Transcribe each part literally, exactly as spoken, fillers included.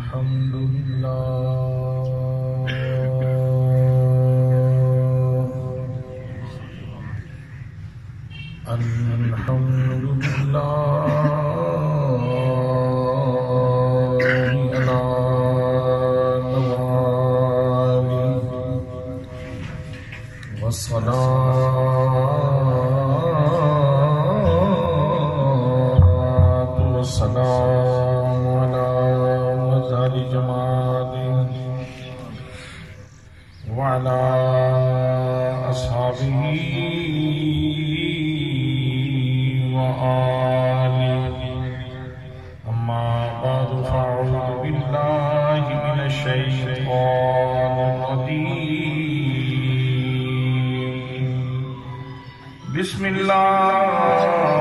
الحمد لله الحمد لله على نواله والصلاة والسلام على مظهر جماله وعلى أصحابه وآله أما بعد فأعوذ بالله من الشيطان الرجيم بسم الله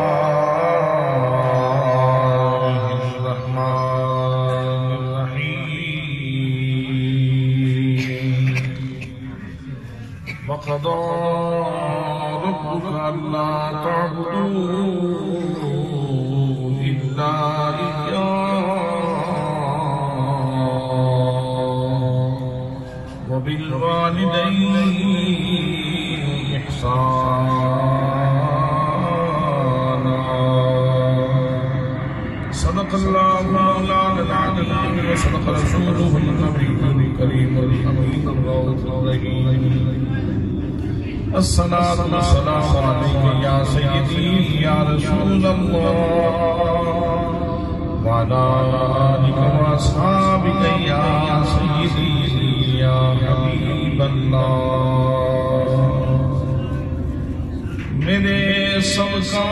الرحمن الرحيم وقضى ربك ألا تعبدوا إلا إياه وبالوالدين إحسانا صدق الله مولانا العظيم وصدق رسوله النبي الكريم الأمين الرؤوف الرحيم الصلاة والسلام عليك يا سيدي يا رسول الله وعلى آلك وأصحابك يا سيدي يا حبيب الله میرے سب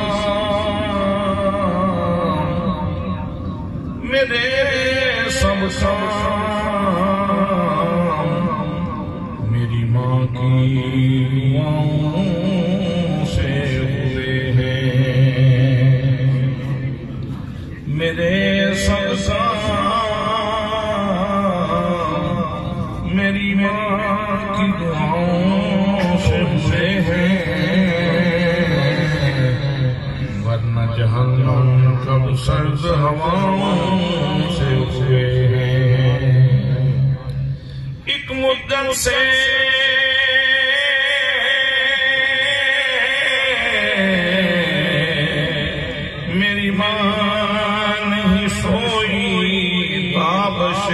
کام میرے سب کام میری ماں کی دعاؤں سے ہوئے ہیں میرے سب کام میری ماں کی دعاؤں سے ہوئے ہیں ورنہ جہنم کب سرد ہواؤں سے ہوئے ہیں ایک مدت سے میری ماں نہیں سوئی بابش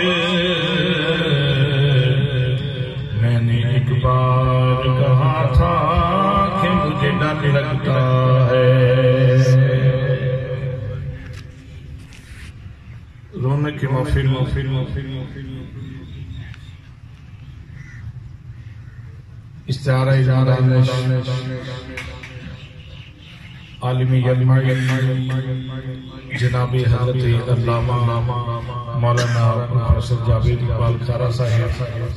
میں نے ایک بار کہا تھا کہ مجھے ڈر لگتا ہے رونے کی محفل محفل محفل استعارہ اظہار عالمی علمی جناب حضرت علامہ مولانا پروفیسر جاوید اقبال کھارا صاحب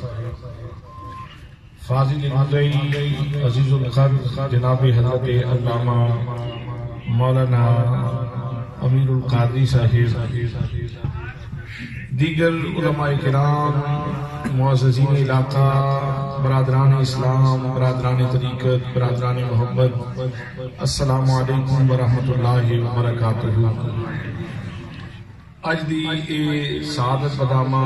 فاضل مدعی عزیز القدر جناب حضرت علامہ مولانا امیر القادری صاحب دیگر علماء کرام معززین علاقہ برادران اسلام برادران طریقت برادران محبت السلام علیکم ورحمۃ اللہ وبرکاتہ اج دی اے سعادت بدامہ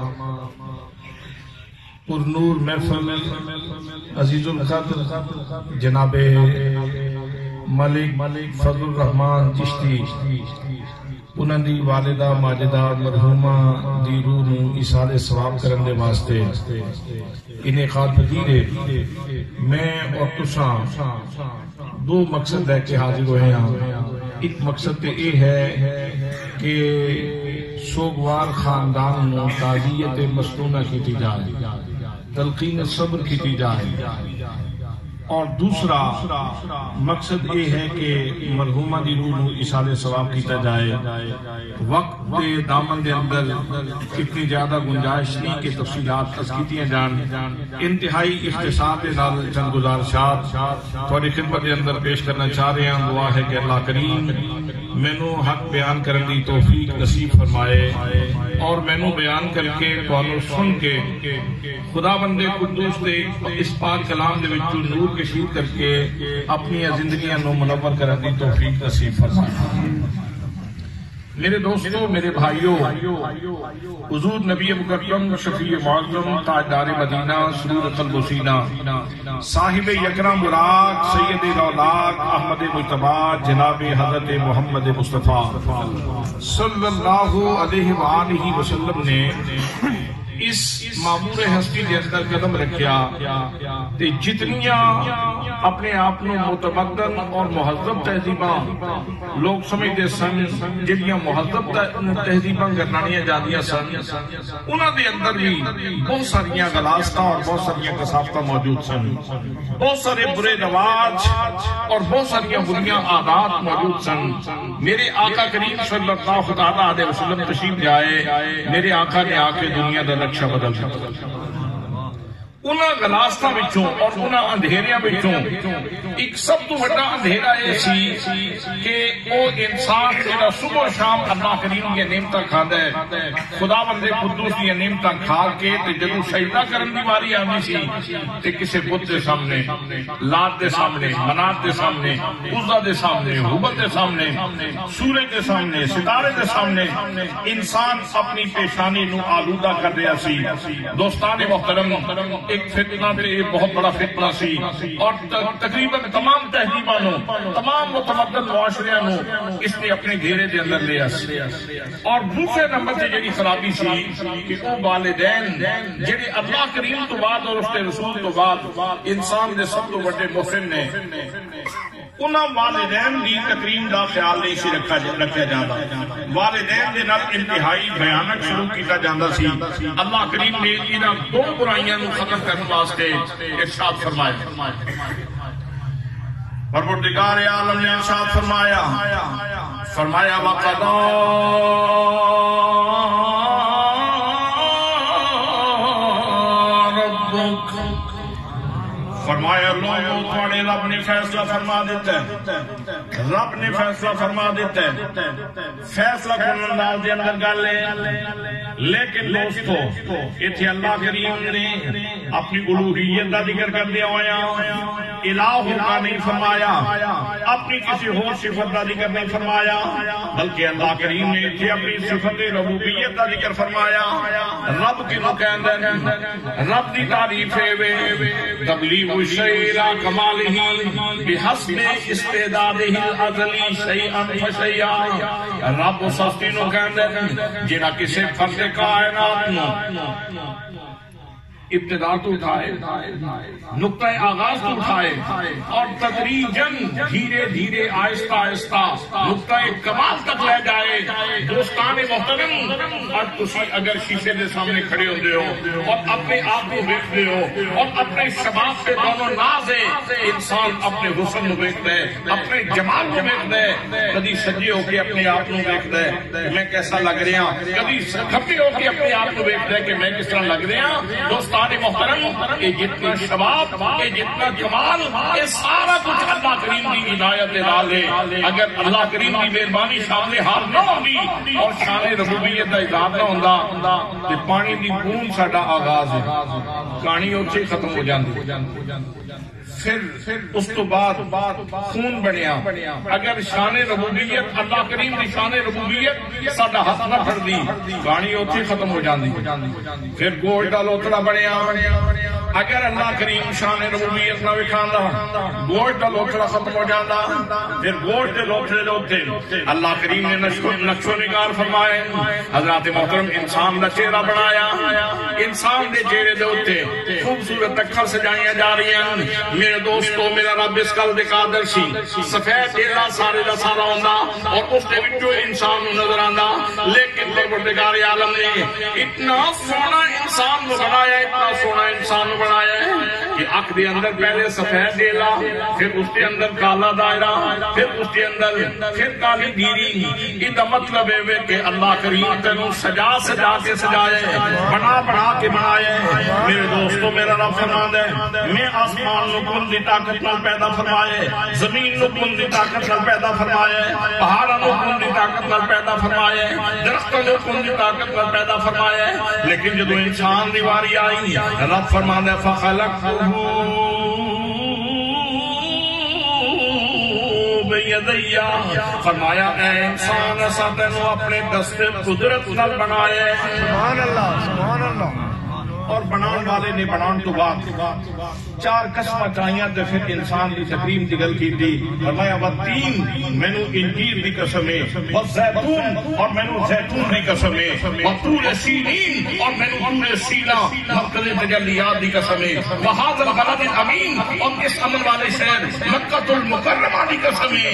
پر نور محفل عزیز القدر جناب ملک فضل الرحمان چشتی انہاں دی والدہ ماجدہ مرحومہ دی روح نو ایصال ثواب کرن دے واسطے انعقاد پذیر ہے میں اور تساں دو مقصد لے کے حاضر ہوئے ہیں ایک مقصد تے اے ہے کہ سوگوار خاندان نو تعزیت مستونہ کیتی جائے تلقین صبر کیتی جائے اور دوسرا مقصد یہ ہے کہ مرحومہ دی روح نو ایصال ثواب کیتا جائے وقت دے دامن دے اندر کتنی زیادہ گنجائش نہیں کہ تفصیلات از کیتیاں جان انتہائی اختصار دے نال چند گزارشات تھوڑی خدمت دے اندر پیش کرنا چاہ رہے ہیں دعا ہے کہ اللہ کریم مینوں حق بیان کرنے دی توفیق نصیب فرمائے اور مینوں بیان کر کے تانوں سن کے خدا بندے قدوس دے اس پاک کلام دے وچوں نور کشید کر کے اپنی زندگیاں نو منور کرنے دی توفیق نصیب فرمائے میرے دوستوں، میرے بھائیوں، حضور نبی مکرم شفیع معظم تاجدار مدینہ سرور قلب و سینہ صاحب یکرم براق سید الاولاق احمد مجتبی جناب حضرت محمد مصطفیٰ صلی اللہ علیہ وآلہ وسلم نے اس معمور ہستی کے اندر قدم رکھیا تے جتنیاں اپنے آپ کو متمدن اور مہذب تہذیباں لوگ سمجھتے سن، جنیاں مہذب تہذیباں گرنانیاں جاندیاں سن، انہاں دے اندر بھی بہت ساریاں غلاستہ اور بہت ساریاں کثافتہ موجود سن، بہت سارے برے رواج اور بہت ساریاں بریاں عادات موجود سن۔ میرے آقا کریم صلی اللہ علیہ وسلم تشریف جائے، میرے آقا نے آ کے دنیا دا نقشہ بدل دیا۔ انہاں غلاستہ بچوں اور انہاں اندھیریاں بچوں ایک سب تو بڑا اندھیرا یہ سی کہ وہ انسان جڑا صبح شام اللہ کریم کی نعمتاں کھاندا ہے، خدا بندے قدوس کی نعمتاں کھا کے تے جدوں سجدہ کرن دی واری آندی سی تے کسے بت دے سامنے، لات دے سامنے، منات دے سامنے، عزا دے سامنے، ہبل دے سامنے، سورج دے سامنے، ستارے دے سامنے انسان اپنی پیشانی نو آلودہ کر رہا سی۔ دوستان محترم، ایک فتنہ تے بہت بڑا فتنہ سی اور تقریباً تمام تہذیبانوں، تمام متمدن معاشریاں نو اس نے اپنے گھیرے دے اندر لیا سی۔ اور دوسرے نمبر سے جڑی خرابی سی کہ وہ والدین جڑے اللہ کریم تو بعد اور اس کے رسول تو بعد انسان دے سب تو بڑے محسن نے، انہاں والدین دی تکریم دا خیال نہیں سی رکھا رکھا جاتا، والدین دے نال انتہائی بیانک شروع کیتا جاندہ سی۔ اللہ کریم نے انہاں دو برائیاں نو ختم کرنے واسطے ارشاد فرمایا، پروردگار عالم نے ارشاد فرمایا فرمایا وَقَضَىٰ رَبُّكَ، فرمایا لوگوں تھوڑے رب نے فیصلہ فرما دیتا ہے، رب نے فیصلہ فرما دیتا ہے، فیصلہ کرنے انداز دے اندر گل ہے۔ لیکن دوستو اتھے اللہ کریم نے اپنی الوہیت دا ذکر کر دیا ہویا، الہ کا نہیں فرمایا، اپنی کسی اور صفت دا ذکر نہیں فرمایا، بلکہ اللہ کریم نے اتھے اپنی صفت ربوبیت دا ذکر فرمایا۔ رب کی نو کہندر رب دی تعریف ہے تبلیغ الشیء لا کمالہ بحسب استعدادہ الازلی شیئا فشیئا۔ رب اس ہستی نو کہندر جنہاں کسی فرد کائنات نو ابتدا تو اٹھائے، نقطہ آغاز تو اٹھائے اور تدریجاً دھیرے دھیرے آہستہ آہستہ نقطہ کمال تک لے جائے۔ دوستان محترم، اور تسی اگر شیشے دے سامنے کھڑے ہوندے ہو اور اپنے آپ کو دیکھتے ہو اور اپنے شباب پہ دونوں ناز ہے، انسان اپنے حسن کو دیکھتا ہے، اپنے جمال کو دیکھتا ہے، کبھی سجے ہو کے اپنے آپ کو دیکھتا ہے میں کیسا لگ رہا ہوں، کبھی کھپے ہو کے اپنے آپ کو دیکھتا ہے کہ میں کس طرح لگ رہا ہوں۔ دوستان محترم، یہ جتنا شباب، یہ جتنا کمال، یہ سارا کچھ اللہ کریم کی عنایت نال ہے۔ اگر اللہ کریم کی مہربانی شامل حال نہ ہوندی اور شان ربوبیت کا اظہار نہ ہوندا تے پانی دی بوند ساڈا آغاز ہے، کہانی اوتھے ختم ہو جاندی۔ پھر اس تو بعد خون بنیا۔ اگر شان ربوبیت اللہ کریم کی شان ربوبیت ساڈا ہاتھ نہ پھڑ دی، کہانی اوتھے ختم ہو جاندی۔ پھر گوشت دا لوتڑا بنیا۔ اگر اللہ کریم شان ربوبیت نہ وکھاندا، گوشت دا لوتڑا ختم ہو جاندا۔ پھر گوشت دے لوتڑے دے اوتے اللہ کریم نے نقش و نگار فرمائے۔ حضرات محترم، انسان دا چہرہ بنایا، انسان دے چہرے دے اوتے خوبصورت اکھاں سجائیاں جا رہی ہیں۔ میرے دوستو، میرا رب اس کل دے قادر سی، سفید چہرہ سارے دا سارا ہوندا اور اس دے وچوں انسان نظر آندا، لیکن پروردگار عالم نے اتنا سونا انسان کو بنایا، اتنا سونا انسان کو بنایا ہے کہ اکھ دے اندر پہلے سفید ڈیلا، پھر اس کے اندر کالا دائرہ، پھر اس کے اندر پھر کالی گیری۔ اس کا مطلب ہے کہ اللہ کریم تینوں سجا سجا کے سجائے، بنا بنا کے بنائے۔ میرے دوستو، میرا رب فرماندا ہے میں آسمان نو کن دی طاقت نال پیدا فرمائے، زمین نو کن دی طاقت نال پیدا فرمائے، پہاڑاں نو کن دی طاقت نال پیدا فرمائے، درختاں نو کن دی طاقت نال پیدا فرمائے۔ لیکن جدو انسان دی واری آئی، رب فرماندا ہے فخلقتہ یدیا، فرمایا اے انسان اسا تینوں اپنے دست قدرت نال بنایا ہے۔ سبحان اللہ سبحان اللہ۔ اور بنان والے نے بنان تو بعد چار قسمہ چاہیاں تے پھر انسان دی تکریم دی گل کی تھی، فرمایا والتین مینوں انجیر دی قسم ہے، والزیتون اور مینوں زیتون دی قسم ہے، وطور سینین اور مینوں طور سینا مرکز تجلیات دی قسم ہے، وہذا البلد الامین اور اس امن والے شہر مکہ المکرمہ دی قسم ہے۔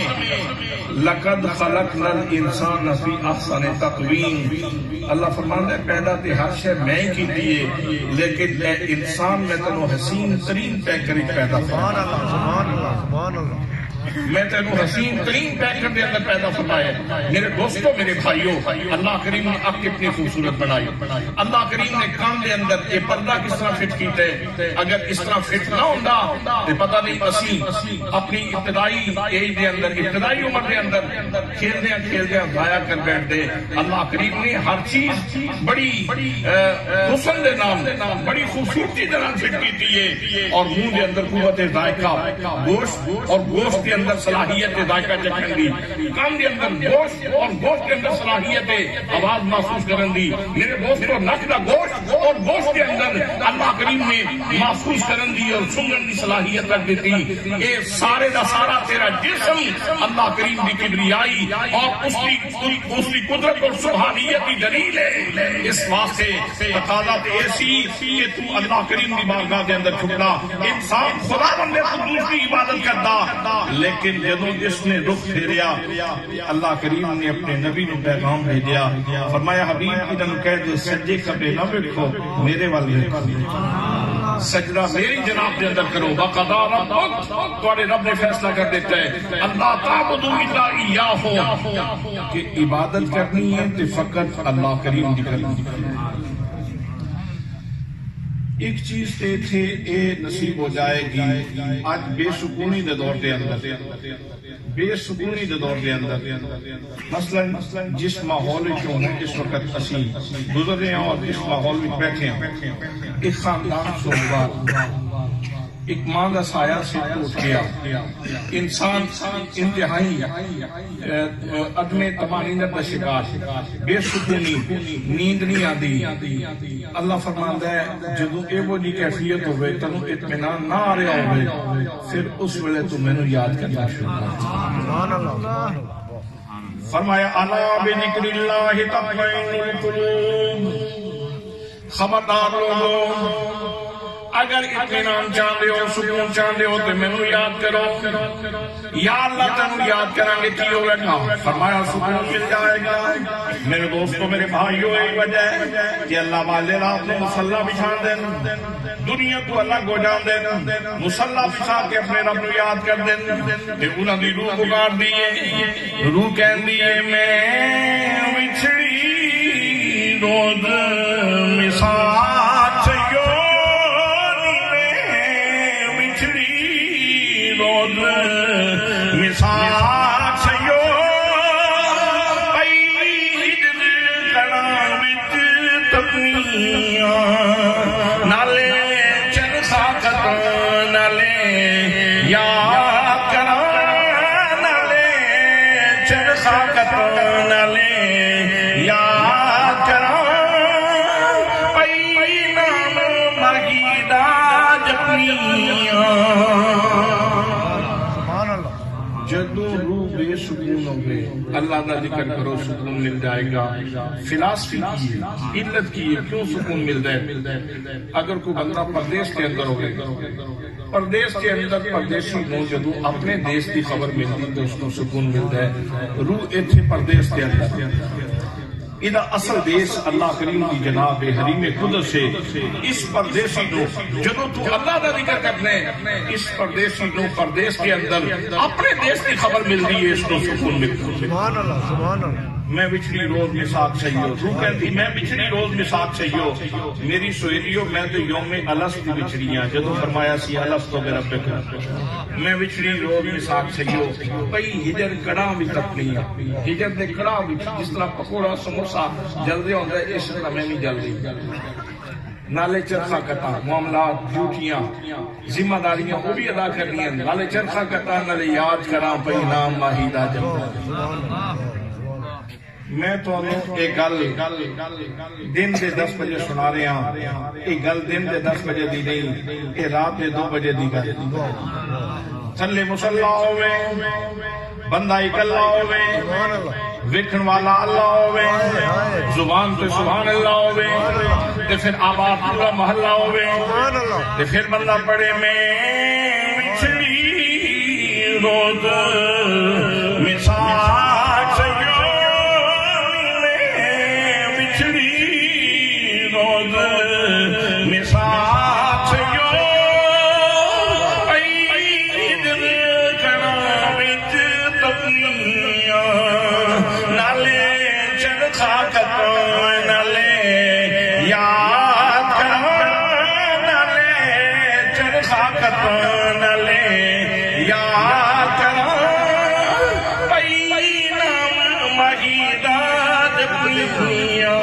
لقد خلقنا الانسان فی احسن تقویم، اللہ فرماتا ہے پیدا تے ہر شے میں کی دیے، لیکن اے انسان میں تنو حسین ترین پیکر پیدا سبحان اللہ سبحان اللہ سبحان اللہ۔ میں تینوں حسین ترین پیکر دے اندر پیدا فرمایا۔ میرے دوستوں میرے بھائیوں، اللہ کریم نے آپ کتنی خوبصورت بنائی۔ اللہ کریم نے کان دے اندر یہ پردہ کس طرح فٹ کیتا ہے، اگر اس طرح فٹ نہ ہوندا تو پتہ نہیں اسی اپنی ابتدائی ایج دے اندر ابتدائی عمر دے اندر کھیلدے کھیلدے ضائع کر بیٹھ دے۔ اللہ کریم نے ہر چیز بڑی حسن دے نام بڑی خوبصورتی دے نام فٹ کیتی ہے، اور منہ دے اندر قوت ذائقہ گوشت اور گوشت کے اندر صلاحیت ذائقہ چکھن دی، کان دے اندر گوشت اور گوشت کے اندر صلاحیت آواز محسوس کرن دی۔ میرے دوستو نک دا گوشت اور گوشت کے اندر اللہ کریم نے محسوس کرن دی اور سنگن دی صلاحیت رکھ دیتی۔ اے سارے دا سارا تیرا جسم اللہ کریم دی کبریائی اور اس کی اس کی قدرت اور سبحانیت کی دلیل ہے۔ اس واسطے تقاضا تے ایسی کہ تو اللہ کریم دی بارگاہ دے اندر چھکنا، انسان خدا بندے قدوس کی عبادت کرتا، لیکن جدوں جس نے رخ پھیریا اللہ کریم نے اپنے نبی نو پیغام بھیجیا، فرمایا حبیب کی نو کہہ دے سجدے کبے نہ ویکھو میرے ول ویکھو، سجدہ میری جناب دے اندر کرو۔ وقضا ربک، تواڈے رب نے فیصلہ کر دیتا ہے اللہ تعبدوا الا ایاہ، کہ عبادت کرنی ہے تو فقط اللہ کریم دی کرنی ہے۔ ایک چیز تے تھے اے نصیب ہو جائے گی، آج بے سکونی دے دور دے اندر بے سکونی دے دور دے اندر مثلا جس ماحول چوں اس وقت اسی گزر رہے ہیں اور اس ماحول میں بیٹھے ہیں، ایک خاندان سوگوار ایک ماں کا سایہ سے ٹوٹ گیا، انسان انتہائی عدم طمانینت کا شکار، بے سکونی، نیند نہیں آتی۔ اللہ فرماندا ہے جدوں اے وہ جی کیفیت ہوئے تنوں اطمینان نہ آ رہا ہوئے، پھر اس ویلے تو مینوں یاد کرنا شروع کر۔ سبحان اللہ۔ فرمایا الا بذکر اللہ تطمئن القلوب، خبردار لوگوں اگر اطمینان چاہتے ہو سکون چاہتے ہو تو مینوں یاد کرو، یا اللہ تینوں یاد کریں گے کی ہوگا گا، فرمایا سکون مل جائے گا۔ میرے دوستوں میرے بھائیوں یہی وجہ ہے کہ اللہ والے رات نے مصلی بچھا دیں، دنیا تو الگ ہو جان دیں، مصلی بچھا کے اپنے رب نو یاد کر دیں، کہ انہاں دی روح پکار دیئے، روح کہندی ہے میں وچھڑی روز مثال چاہیو مثال سیو پید کڑا وچ تپنیاں نالے چرخا کتوں نالے یا کرا نالے چرخا کتوں نالے یا کرا پئی نام مرگی دا جپنیاں۔ جدوں روح بے سکون ہوگے اللہ کا ذکر کرو سکون مل جائے گا۔ فلاسفی کی ہے، علت کی ہے کیوں سکون ملتا ہے؟ اگر کوئی بندہ پردیس کے اندر ہوگے، پردیس کے اندر پردیسی نو جدوں اپنے دیش کی خبر ملتی تو اس کو سکون ملتا ہے۔ روح ایتھے پردیس کے اندر ادا اصل دیس اللہ کریم کی جناب حریم قدس سے اس پردیسی نو جدو تو اللہ کا ذکر کرنے اس پردیسی نو پردیس کے اندر اپنے دیس کی خبر مل رہی ہے، اس کو سکون ملتا ہے۔ سبحان اللہ سبحان اللہ۔ میں بچھڑی روز مساق چاہیو، روح کہتی میں بچھڑی روز مساق چاہیو، میری سویریو میں تو یوم الست بچھڑیاں، جدو فرمایا سی الست و بربک، میں بچھڑی روز مساق چاہیو، پئی ہجر کڑاں بھی تپنیاں، ہجر دے کڑاں بھی جس طرح پکوڑا سموسا جلدے ہوندہ ہے اس طرح میں بھی جلدی نالے چرخہ کتا معاملات ڈیوٹیاں ذمہ داریاں وہ بھی ادا کر لیا نالے چرخہ کتا نالے یاد کرا پئی نام ماہیدہ جمع میں تو ایک گل دن دے دس بجے سنا رہے ہیں ایک گل دن دے دس بجے دی نہیں ایک رات دے دو بجے دی گل تھلے مسلح ہوئے بندہ اکلا ہوئے ویکھن والا اللہ ہوئے زبان تو سبحان اللہ ہوئے تے پھر آباد پورا محلہ ہوئے تے پھر بندہ پڑے میں بچھڑی روز مثال سیو میں بچھڑی روز مثال سیو عید کنا بچ تبنیاں نالے چرخا کتا نالے یاد کرا نالے چرخا کتا نالے یاد کرا پئی نام مہیدہ جبنیاں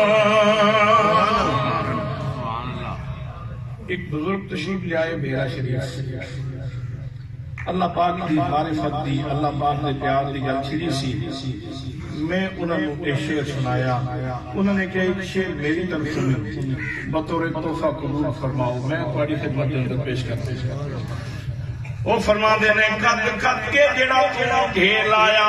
ایک بزرگ تشریف لے آئے میرا شریف اللہ پاک دی معرفت دی اللہ پاک دے پیار دی گل چھڑی سی میں انہوں نے ایک شعر سنایا انہوں نے کہا ایک شعر میری طرف سنی بطور تحفہ قبول فرماؤ میں تمہاری خدمت اندر پیش کرتے ہیں وہ فرما دینے قد قد کے جڑا تو ڈھیر لایا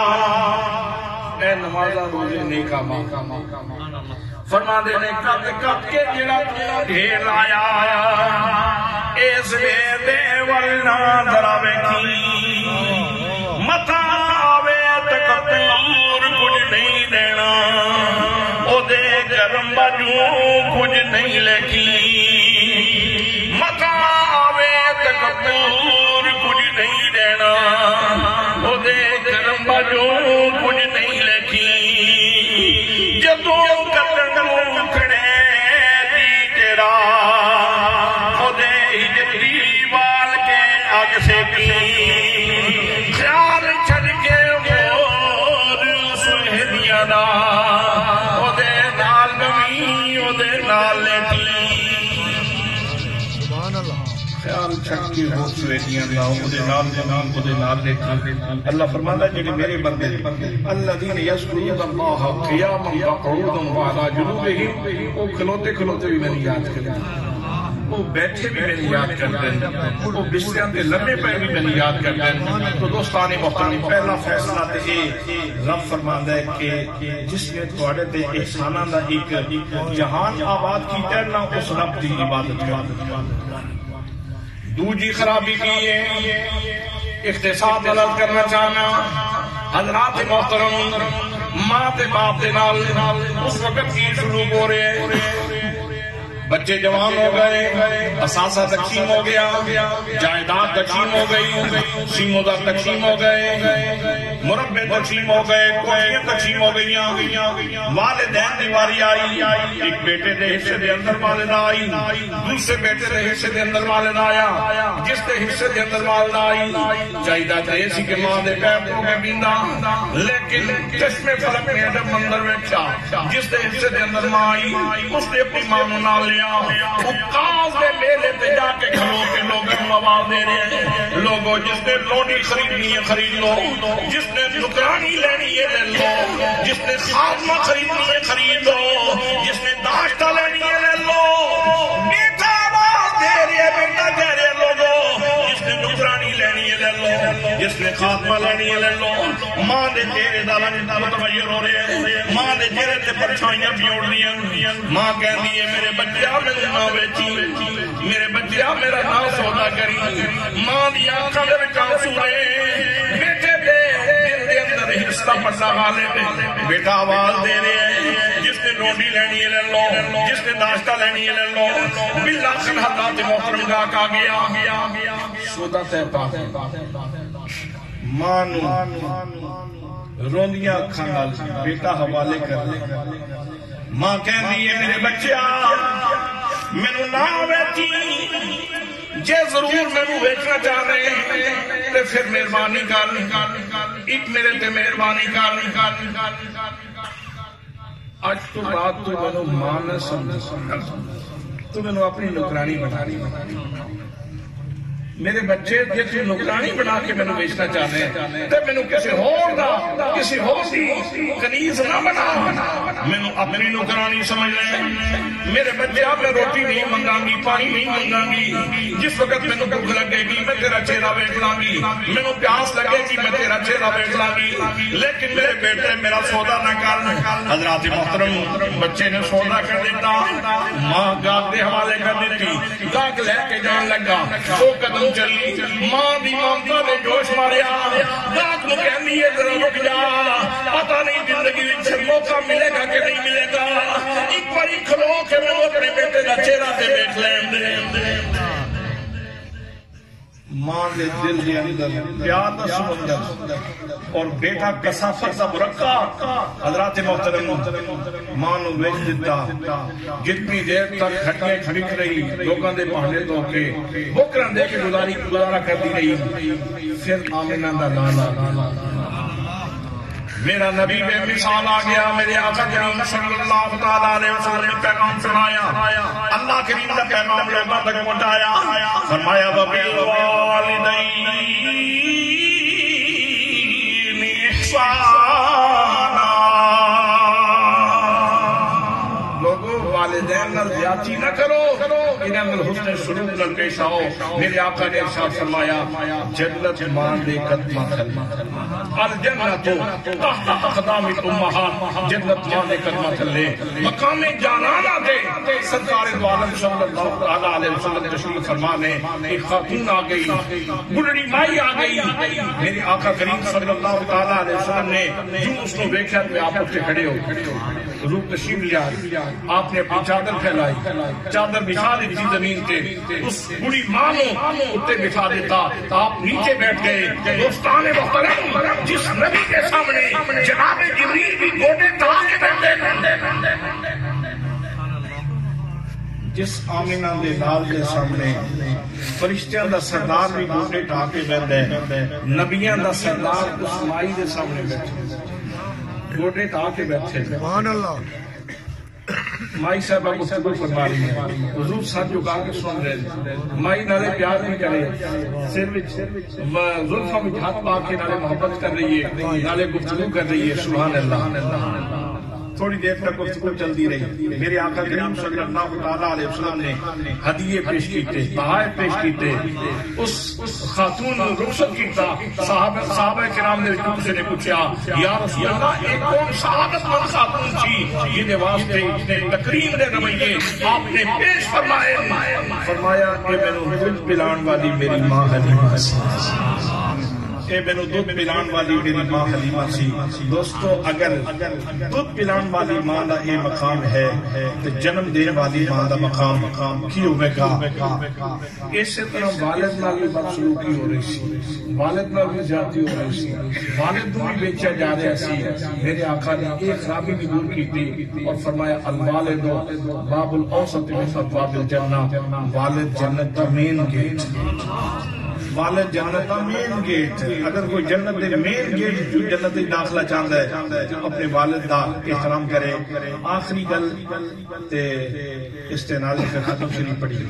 اے نمازہ روزے نیکا ماں فرما دینے قد قد کے جڑا تو ڈھیر لایا اس بے ورنہ دراوے کی متا آوے تکتور کچھ نہیں دینا او دے گرم بجوں کچھ نہیں لکی متا آوے تکتور کچھ نہیں دینا او دے گرم بجوں کچھ نہیں لکی جدوں کتنوں کھڑے دی تیرا سے کی خیال چھڑ کے مور سہدیاں دا او دے نال نمی او دے نال لیتی خیال چھڑ کے مور سہدیاں دا او دے نال نمی او دے نال لیتی اللہ فرماتا ہے جنہی میرے بندے الذین یذکرون اللہ قیاما وقعودا وعلی جنوبہم وہ کھلوتے کھلوتے بھی میری یاد کریں وہ بیٹھے بھی میں نے یاد کرتے ہیں وہ بستریاں دے لمبے پہ بھی میں نے یاد کرتے ہیں تو دوستانی محترم پہلا فیصلہ تے اے رب فرماندا ہے کہ جس نے تواڈے تے احساناں دا ایک جہان آباد کیتا ہے نا اس رب دی عبادت کر دوجی خرابی کی ہے اختصاص عرض کرنا چاہنا حضرات محترم ماں تے باپ دے نال اس وقت کی شروع ہو رہے ہیں بچے جوان ہو گئے اساسہ تقسیم ہو گیا جائیداد تقسیم ہو گئی سیموزہ تقسیم ہو گئے مربع تقسیم ہو گئے کوٹیاں تقسیم ہو گئی والدین دیواری آئی ایک بیٹے دے حصے دے اندر والدہ آئی دوسرے بیٹے دے حصے دے اندر والدہ آیا جس دے حصے دے اندر والدہ آئی جائیداد ایسی کہ ماں دے پیر ہو گئے بیندہ لیکن چشم فرق میں ادب مندر ویکھا جس دے حصے دے اندر ماں آئی اس نے اپنی ماں نہ لیا حکاز دے میلے پہ جا کے کھلو کے لوگوں مواد دے رہے ہیں لوگوں جس نے لونی خریدنی ہے خرید لو جس نے نکرانی لینی ہے لے لو جس نے خاتمہ خریدنی ہے خرید لو جس نے داشتہ لینی ہے لے لو بیٹا آواز دے رہے ہیں بیٹا کہہ رہے ہیں لوگوں جس نے نکرانی لینی ہے لے لو جس نے خاتمہ لینی ہے لے لو ماں دے چہرے دا متغیر ہو رہے ہیں ماں دے چہرے تے پرچھائیاں بھی اڑ رہی ہیں ماں کہندی ہے میرے بچے میرے نہ بیچی میرے بچے میرا نہ سودا کری ماں دی آنکھاں دے وچ آنسو نے بیٹے دے دل دے اندر حصہ پڑنا والے بیٹا آواز دے رہے ہیں جس نے روٹی لینی ہے لے لو جس نے ناشتہ لینی ہے لے لو بالآخر حضرات محترم کا آ گیا سودا تے پا ماں نو روندیاں اکھاں نال بیٹا حوالے کر لے ماں کہندی ہے میرے بچے مینوں نہ ویچی جے ضرور مینوں ویچنا چاہ رہے ہیں تے پھر مہربانی کر ایک میرے تے مہربانی کر اج تو بعد تو مینوں ماں نہ سمجھ تو میں نے اپنی نوکرانی بنانی میرے بچے جی تھی نوکرانی بنا کے میں نے بیچنا چاہتے ہیں تو میں نے کسی ہور دا کسی ہور دی کنیز نہ بنا میں نے اپنی نوکرانی سمجھ لیں میرے بچے آپ میں روٹی نہیں منگاں گی پانی نہیں منگاں گی جس وقت میں نے بھوک لگے گی میں تیرا چہرہ دیکھ لاں گی میں نے پیاس لگے گی میں تیرا چہرہ دیکھ لاں گی لیکن میرے بیٹے میرا سودا نہ کر حضرات محترم بچے نے سودا کر دیتا ماں گاہ دے حوالے کر دیتی گاہ لے کے جان لگا دو قدم چلی ماں دی مامتا نے جوش ماریا گاہ کو کہنی ہے ذرا رک جا پتہ نہیں زندگی وچ موقع ملے گا کہ نہیں ملے گا ایک باری کھلو کہ میں اپنے بیٹے کا چہرہ دے بیٹھ لیں دے ماں دے دل دے اندر پیار دا سمندر اور بیٹا کثافت دا برکا حضرات محترم ماں نو بیچ دیتا جتنی دیر تک ہٹیاں کھڑک رہی لوگاں دے بہانے دو کے بکران دے کے گزاری گزارا کر دی رہی پھر آمنہ دا لالا میرا نبی بے مثال آ گیا میرے آقا کریم صلی اللہ تعالیٰ علیہ وسلم نے پیغام سنایا اللہ کریم کا پیغام لوگوں تک پہنچایا فرمایا وَبِالْوَالِدَيْنِ إِحْسَانًا لوگوں والدین نال زیادتی نہ کرو انہاں نال حسن سلوک نال پیش آؤ میرے آقا نے ارشاد فرمایا جنت ماں دے قدماں تھلے الجنت تحت اقدام الامہات جنت ماں دے قدماں تھلے مقام جانانا دے سرکار دو عالم صلی اللہ علیہ وسلم تشریف فرما نے ایک خاتون آ گئی بڑھڑی مائی آ گئی میرے آقا کریم صلی اللہ علیہ وسلم نے جو اس کو دیکھا تو آپ اٹھ کے کھڑے ہو روح تشریف لیا آپ نے اپنی چادر پھیلائی چادر بچھا دی تھی زمین تے اس بڑی ماں نے اٹھے بچھا دیتا آپ نیچے بیٹھ گئے دوستان محترم جس نبی کے سامنے جناب جبریل بھی گوٹے تلا کے بیٹھے جس آمینہ دے لال دے سامنے فرشتیاں دا سردار بھی گوٹے ٹھا کے بیٹھے نبیاں دا سردار اس مائی دے سامنے بیٹھے گوٹے ٹھا کے بیٹھے سبحان اللہ مائی صاحبہ گفتگو فرما رہی ہے حضور ساتھ جو کہا کے سن رہے مائی نالے پیار نہیں کرے سروچ ظلفہ میں ہاتھ پاک کے نالے محبت کر رہی ہے نالے گفتگو کر رہی ہے سبحان اللہ تھوڑی دیر تک گفتگو چلتی رہی میرے آقا کریم صلی اللہ علیہ وسلم نے ہدیے پیش کیتے تحائف پیش کیتے اس خاتون نے رخصت کیتا صحابہ کرام نے کسی نے پوچھا یا رسول اللہ ایک کون سعادت مند خاتون تھی جنہیں واسطے اتنے تکریم دے رویے آپ نے پیش فرمائے فرمایا کہ میں نے دودھ پلان والی میری ماں حلیمہ اے میں نے دودھ پلان والی میری ماں حلیمہ سی دوستو اگر دودھ پلان والی ماں دا یہ مقام ہے تو جنم دین والی ماں دا مقام کی ہوئے گا اس طرح والد نال بھی بدسلوکی ہو رہی سی والد نال بھی زیادتی ہو رہی سی والد نال بھی بیچا جا رہا سی میرے آقا نے ایک خرابی بھی دور کی تھی اور فرمایا الوالد باب الاوسط من ابواب الجنہ والد جنت کا مین گیٹ والد جنت کا مین گیٹ اگر کوئی جنت دے مین گیٹ جو جنت دے داخلہ چاہتا ہے جو اپنے والد دا احترام کرے آخری گل تے استنالی کا ختم شریف پڑھی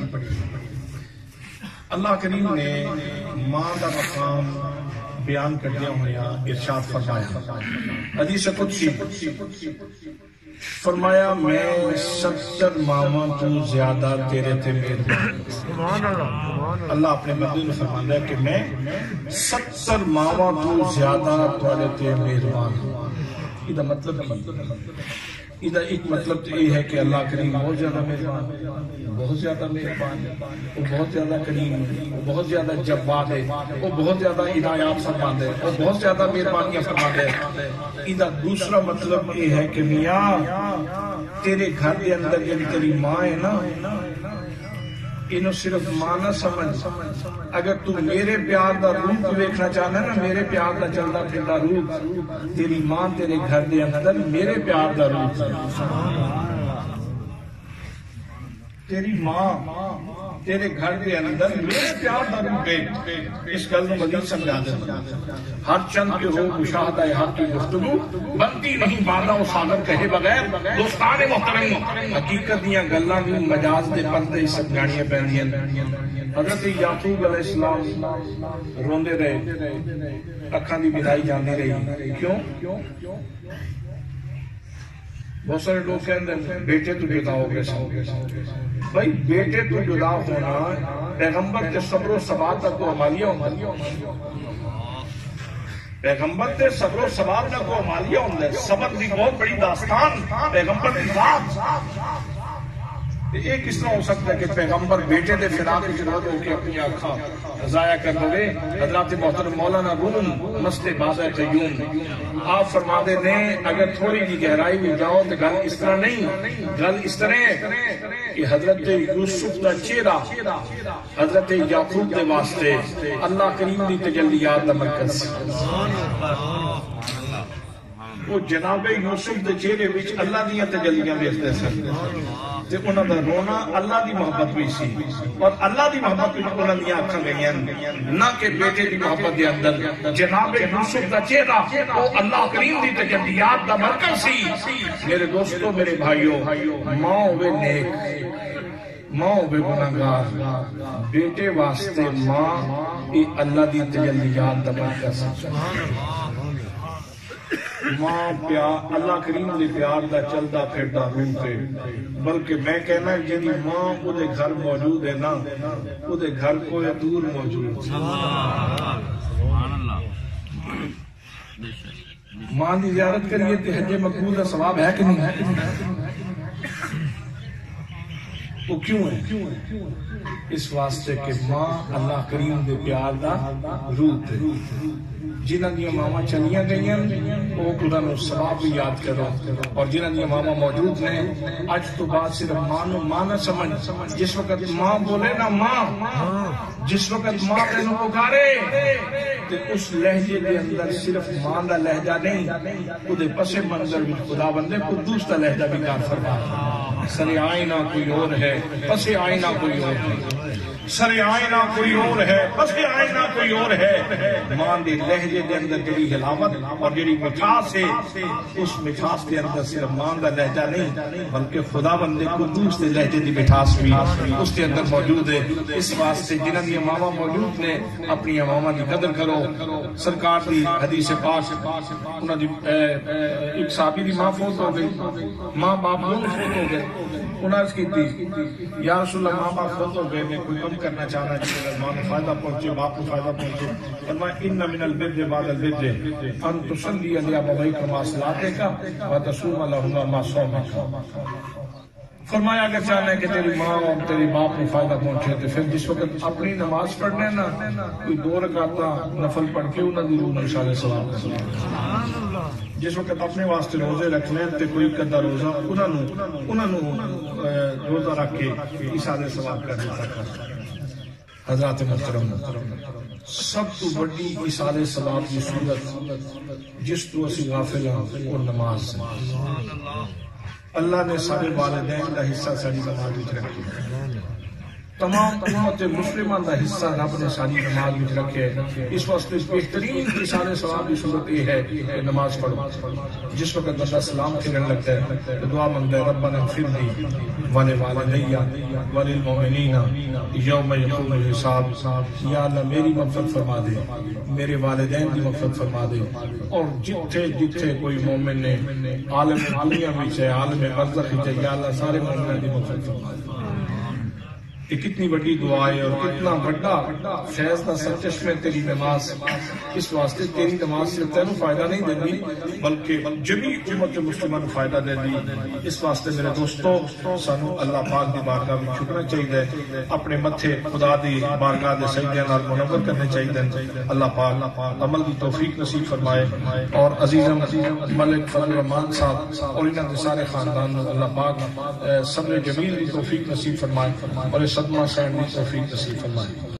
اللہ کریم نے ماں دا مقام بیان کر دیا ہویا ارشاد فرمایا حدیث قدسی فرمایا میں ستر ماما تو زیادہ تیرے تے مہربان اللہ اپنے مدد میں فرماتا ہے کہ میں ستر ماما تو زیادہ تیرے تے مہربان یہ مطلب ادھا ایک مطلب تو یہ ہے کہ اللہ کریم بہت زیادہ مہربان بہت زیادہ مہربان وہ بہت زیادہ کریم وہ بہت زیادہ جواد ہے وہ بہت زیادہ ہدایات فرماتا ہے وہ بہت زیادہ مہربانیاں فرماتا ہے ادھا دوسرا مطلب یہ ہے کہ میاں تیرے گھر کے اندر یعنی تیری ماں ہے نا انہوں صرف ماں نہ سمجھ اگر تو میرے پیار دا روح کو دیکھنا چاہنا نا میرے پیار دا چلتا پھرتا روح تیری ماں تیرے گھر دے اندر میرے پیار دا روح تیری ماں تیرے گھر کے اندر میرے پیار دا روپ ہے، اس گل کو مزید سمجھا دیتا۔ ہر چند کے ہو مشاہدہ حق کی گفتگو بنتی نہیں بادہ و ساگر کہے بغیر دوستان محترم حقیقت دیاں گلاں بھی مجاز دے پردے سب گاڑیاں پہنیاں۔ حضرت یعقوب علیہ السلام روندے رہے، اکھاں دی بدائی جاندی رہی، کیوں؟ بہت سارے لوگ کہتے ہیں بیٹے تو جدا ہو گئے سن، بھائی بیٹے تو جدا ہونا پیغمبر کے صبر و ثبات تک کو عمالیہ ہوتا ہے، پیغمبر کے صبر و ثبات تک کو عمالیہ ہوتا ہے۔ صبر دی بہت بڑی داستان پیغمبر کی ذات، ایک اس طرح ہو سکتا ہے کہ پیغمبر بیٹے دے فراق کی ضرورت ہو کے اپنی آنکھاں ضائع کر دے۔ حضرت محترم مولانا روم مست بازِ قیوم آپ فرما دے نے اگر تھوڑی جی گہرائی میں جاؤ تو گل اس طرح نہیں، گل اس طرح کہ حضرت یوسف کا چہرہ حضرت یعقوب دے واسطے اللہ کریم دی تجلیات دا مرکز، وہ جناب یوسف دے چہرے وچ اللہ دیاں تجلیاں ویکھدے سن تے انہاں دا رونا اللہ دی محبت بھی سی، اور اللہ دی محبت بھی انہاں دیاں اکھاں گئیاں نہ کہ بیٹے دی محبت دے اندر۔ جناب یوسف دا چہرہ وہ اللہ کریم دی تجلیات دا مرکز سی۔ میرے دوستو، میرے بھائیو، ماں ہوئے نیک، ماں ہوئے گناہگار، بیٹے واسطے ماں یہ اللہ دی تجلیات دا مرکز سی۔ ماں پیار اللہ کریم دے پیار دا چلدا پھردا روپ ہے، بلکہ میں کہنا ہے جنی ماں او دے گھر موجود ہے نا او دے گھر کوئی دور موجود ہے۔ ماں دی زیارت کریے تے حج مقبول دا ثواب ہے کہ نہیں ہے؟ وہ کیوں ہے؟ اس واسطے کہ ماں اللہ کریم دے پیار دا روپ ہے۔ جنہاں دیاں ماما چلیاں گئیاں وہ انہاں نو ثواب بھی یاد کرو، اور جنہاں دیاں ماما موجود نے اج تو بعد صرف ماں نو ماں نہ سمجھ، جس وقت ماں بولے نا ماں، جس وقت ماں تینوں پکارے تے اس لہجے دے اندر صرف ماں دا لہجہ نہیں، او دے پس منظر وچ خدا بندے قدوس دا لہجہ بھی کار فرما۔ سر آئینہ کوئی اور ہے، پس آئینہ کوئی اور ہے، سر آئینہ کوئی اور ہے، پس آئینہ کوئی اور ہے۔ ماں دے لہجے دے اندر جڑی حلاوت اور جڑی مٹھاس ہے، اس مٹھاس دے اندر صرف ماں دا لہجہ نہیں بلکہ خدا بندے قدوس دے لہجے دی مٹھاس بھی اس کے اندر موجود ہے۔ اس واسطے جنہاں دی ماما موجود نے اپنی ماما دی قدر کرو۔ سرکار دی حدیث پاک انہاں دی ایک صحابی دی ماں فوت ہو گئی، ماں باپ دونوں فوت ہو گئے، انہاں اس کی تھی یا رسول اللہ ماں باپ فوت ہو گئے، میں کوئی کم کرنا چاہنا ہے ماں کو فائدہ پہنچے، باپ کو فائدہ پہنچے۔ فرمایا ان من البر بعد البر ان تصلی علی ابویک ما صلاتک وتصوم لهما ما صومک۔ فرمایا اگر چاہنا ہے کہ تیری ماں اور تیری باپ کو فائدہ پہنچے تو پھر جس وقت اپنی نماز پڑھنے نا کوئی دو رکعتاں نفل پڑھ کے انہاں دی روح نشان ثواب کرنا، جس وقت اپنے واسطے روزے رکھنے تے کوئی قدر روزہ انہاں نو انہاں نو روزہ رکھ کے ایصال ثواب کر دیتا کر۔ حضرات محترم، سب تو بڑی ایصال ثواب کی صورت جس تو اسی غافل ہیں وہ نماز ہے۔ اللہ نے سارے والدین کا حصہ ساری نماز وچ رکھے، تمام امت مسلمہ دا حصہ رب نے ساری نماز وچ رکھے۔ اس واسطے بہترین ایصال ثواب کی صورت یہ ہے کہ نماز پڑھو۔ جس وقت بندہ سلام پھرنے لگتا ہے تو دعا مانگتا ہے ربنا اغفر لی ولوالدی وللمؤمنین یوم یقوم الحساب، یا اللہ میری مغفرت فرما دے، میرے والدین کی مغفرت فرما دے، اور جتھے جتھے کوئی مومن نے عالم دنیا میں ہے، عالم برزخ میں ہے، یا اللہ سارے مومنوں کی مغفرت فرما دے۔ یہ کتنی بڑی دعا ہے اور کتنا بڑا فیض دا سرچشمہ تیری نماز۔ اس واسطے تیری نماز صرف تینوں فائدہ نہیں دے دی بلکہ جمی امت مسلمہ نوں فائدہ دے دی۔ اس واسطے میرے دوستو سانو اللہ پاک دی بارگاہ میں جھکنا چاہیے، اپنے متھے خدا دی بارگاہ دے سجدے نال منور کرنے چاہیے۔ اللہ پاک عمل دی توفیق نصیب فرمائے، اور عزیزم ملک فضل الرحمان صاحب اور انہاں دے سارے خاندان نوں اللہ پاک صبر جمیل دی توفیق نصیب فرمائے، اور صدمہ سہن دی توفیق نصیب فرمائے۔